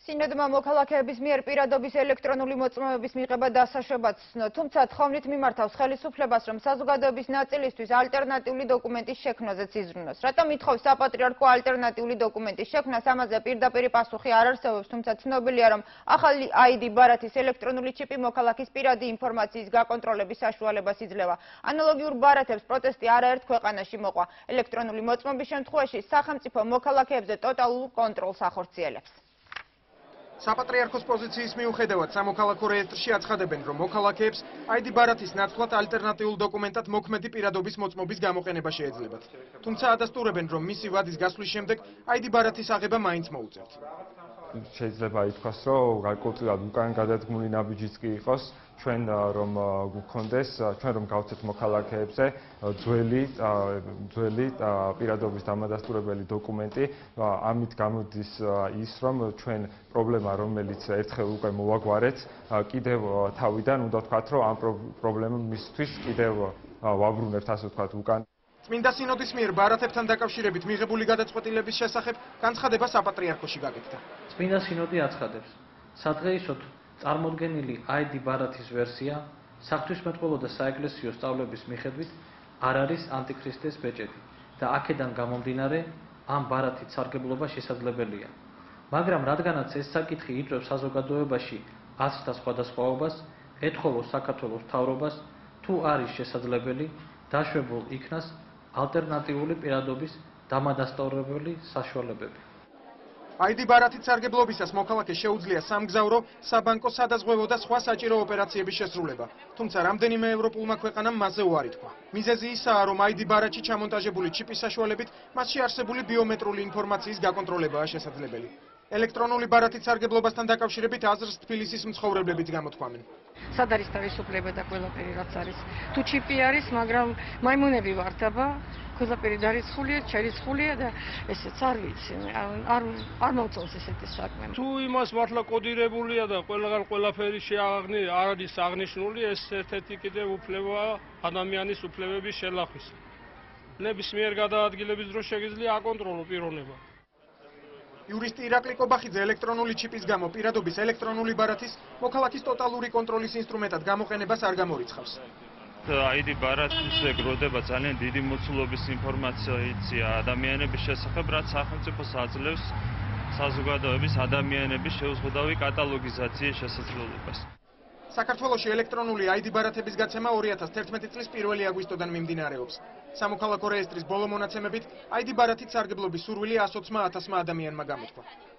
სინოდმა მოქალაქეების მიერ პირადობის ელექტრონული მოწმობების მიღება დასაშვებად ცნო, თუმცა თხოვნით მიმართავს ხელისუფლებას, რომ საზოგადოების ნაწილისთვის ალტერნატიული დოკუმენტის შექმნაზეც იზრუნოს. რატომ ითხოვს საპატრიარქო ალტერნატიული დოკუმენტის შექმნას, ამაზე პირდაპირი პასუხი არ არსებობს, თუმცა ცნობილია, რომ ახალი ID ბარათის ელექტრონული ჩიპი მოქალაქის პირადი ინფორმაციის გაკონტროლების საშუალებას იძლევა. ანალოგიურ ბარათებს პროტესტი არაერთ ქვეყანაში მოყვა. ელექტრონული მოწმობის შემთხვევაში სახელმწიფო მოქალაქეებზე ტოტალურ კონტროლს ახორციელებს. საპატრიარქოს პოზიციის მიუხედავად სამოქალაქო რეესტრში აცხადებენ, რომ მოქალაქეებს ID ბარათის ნაცვლად ალტერნატიულ დოკუმენტად მოქმედი პირადობის მოწმობის გამოყენება შეეძლებათ. თუმცა ადასტურებენ, რომ მისი ვადის გასვლის შემდეგ ID ბარათის აღება მაინც მოუწევთ. შეიძლება ითქვას, რომ გარკვეულწილად უკან გადადგმული ნაბიჯიც კი იყოს, ჩვენ რომ გვქონდეს, ჩვენ რომ გავცეთ მოქალაქეებზე ძველი პირადობის დამადასტურებელი დოკუმენტი, ამით გამოდის ის, რომ ჩვენ პრობლემა, რომელიც ერთხელ უკვე მოვაგვარეთ, კიდევ თავიდან უნდა ვთქვათ, რომ ამ პრობლემისთვის კიდევ ვაბრუნებთ, ასე ვთქვათ, უკან. წმინდა სინოდის მიერ ბარათებთან დაკავშირებით მიღებული გადაწყვეტილების შესახებ განცხადება საპატრიარქოში გაკეთდა. წმინდა სინოდი აცხადებს, სადღეისოდ წარმოდგენილი ID ბარათის ვერსია საღვთისმეტყველო და საეკლესიო სწავლების მიხედვით არ არის ანტიქრისტეს ბეჭედი და აქედან გამომდინარე ამ ბარათით სარგებლობა შესაძლებელია. მაგრამ რადგანაც ეს საკითხი იწვევს საზოგადოებაში აზრთა სხვადასხვაობას, ეთხოვოს საქართველოს მთავრობას, თუ არის შესაძლებელი, დაშვებულ იქნას ალტერნატიული პირადობის დამადასტურებელი საშუალებები. ID ბარათით სარგებლობისას მოქალაქეს შეუძლია სამგზავრო, საბანკო, სადაზღვევო და სხვა საჭირო ოპერაციების შესრულება. თუმცა რამდენიმე ევროპულმა ქვეყანამ მასზე უარი თქვა. მიზეზი ისაა, რომ ID ბარათში ჩამონტაჟებული ჩიპის საშუალებით მასში არსებული ბიომეტრიული ინფორმაციის გაკონტროლებაა შესაძლებელი. ელექტრონული ბარათით სარგებლობასთან დაკავშირებით აზრს თბილისის მცხოვრებლებიც გამოთქვამენ. სად არის თავისუფლება და ყველაფერი რაც არის. თუ ჩიპი არის, მაგრამ მაიმუნები ვართ, აბა, ყველაფერი დარიცხულია, ჩერიცხულია და ესეც არ ვიცი, არ მოწონს ესეთი საქმე. თუ იმას მართლა კოდირებულია და ყველაფერი არ არის აღნიშნული, ეს ერთ-ერთი კიდევ უფლებაა ადამიანის უფლებების შელახვის. ნებისმიერ გადაადგილების დროს შეგიძლია აკონტროლო პიროვნება. იურისტი ირაკლი კობახიძე ელექტრონული ჩიპის გამო პირადობის ელექტრონული ბარათის მოქალაქის ტოტალური კონტროლის ინსტრუმენტად გამოყენებას არ გამორიცხავს. ID ბარათის ეგროდება ძალიან დიდი მოცულობის ინფორმაცია ადამიანების შესახებ, რაც სახელმწიფოს აძლევს საზოგადოების ადამიანების შეუზღუდავი კატალოგიზაციის შესაძლებლობას. საქართველოში ელექტრონული ID ბარათების გაცემა 2011 წლის 1 აგვისტოდან მიმდინარეობს. სამოქალაქო რეესტრის ბოლო მონაცემებით ID ბარათით სარგებლობის სურვილი 120,000 ადამიანმა გამოთქვა.